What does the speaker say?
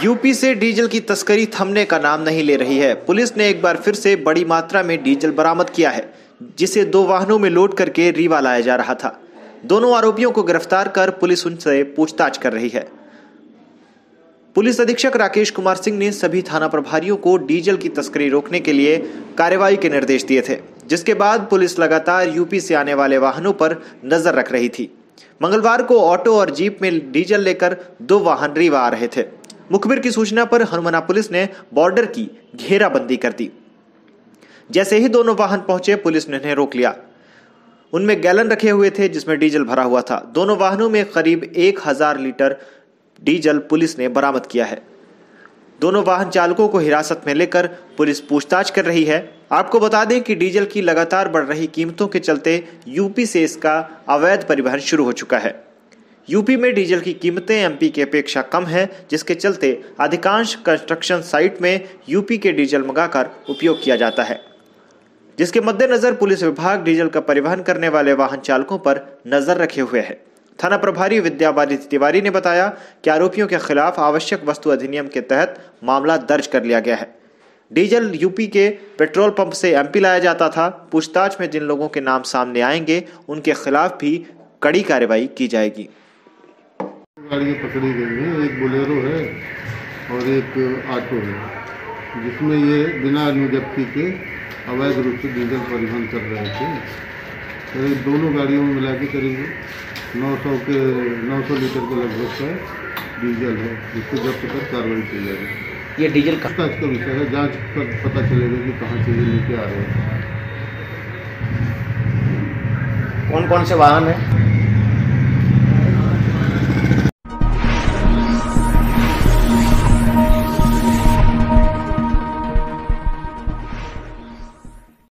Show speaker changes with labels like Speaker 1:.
Speaker 1: UP से diesel की तस्करी थमने का नाम नहीं ले रही है। पुलिस ने एक बार फिर से बड़ी मात्रा में डीजल बरामद किया है, जिसे 2 वाहनों में लोड करके रीवा लाया जा रहा था। दोनों आरोपियों को गिरफ्तार कर पुलिस उनसे पूछताछ कर रही है। पुलिस अधीक्षक राकेश कुमार सिंह ने सभी थाना प्रभारियों को डीजल की तस्करी रोकने के लिए कार्रवाई के निर्देश दिए थे, जिसके बाद पुलिस लगातार यूपी से आने वाले वाहनों पर नजर रख रही थी। मंगलवार को ऑटो और जीप में डीजल लेकर 2 वाहन रीवा आ रहे थे। मुखबिर की सूचना पर हनुमाना पुलिस ने बॉर्डर की घेराबंदी कर दी। जैसे ही दोनों वाहन पहुंचे, पुलिस ने उन्हें रोक लिया। उनमें गैलन रखे हुए थे जिसमें डीजल भरा हुआ था। दोनों वाहनों में करीब 1000 लीटर डीजल पुलिस ने बरामद किया है। दोनों वाहन चालकों को हिरासत में लेकर पुलिस पूछताछ कर रही है। आपको बता दें कि डीजल की लगातार बढ़ रही कीमतों के चलते यूपी से इसका अवैध परिवहन शुरू हो चुका है। यूपी में डीजल की कीमतें एमपी की अपेक्षा कम है, जिसके चलते अधिकांश कंस्ट्रक्शन साइट में यूपी के डीजल मंगाकर उपयोग किया जाता है, जिसके मद्देनजर पुलिस विभाग डीजल का परिवहन करने वाले वाहन चालकों पर नजर रखे हुए है। थाना प्रभारी विद्याबादी तिवारी ने बताया कि आरोपियों के खिलाफ आवश्यक वस्तु अधिनियम के तहत मामला दर्ज कर लिया गया है। डीजल यूपी के पेट्रोल पंप से एमपी लाया जाता था। पूछताछ में जिन लोगों के नाम सामने आएंगे, उनके खिलाफ भी कड़ी कार्रवाई की जाएगी।
Speaker 2: गाड़ियाँ पकड़ी गई हैं, एक बोलेरो है और एक ऑटो है, जिसमें ये बिना अनुज्ञप्ति के अवैध रूप से डीजल परिवहन कर रहे थे। करीब दोनों गाड़ियों में मिला के करीब 900 लीटर के लगभग का डीजल है, जिसको जब्त कर कार्रवाई की जाएगी।
Speaker 3: ये डीजल
Speaker 2: का विषय है, जांच कर पता चलेगा कि कहाँ से ये लेके आ रहे हैं।
Speaker 3: कौन कौन से वाहन है?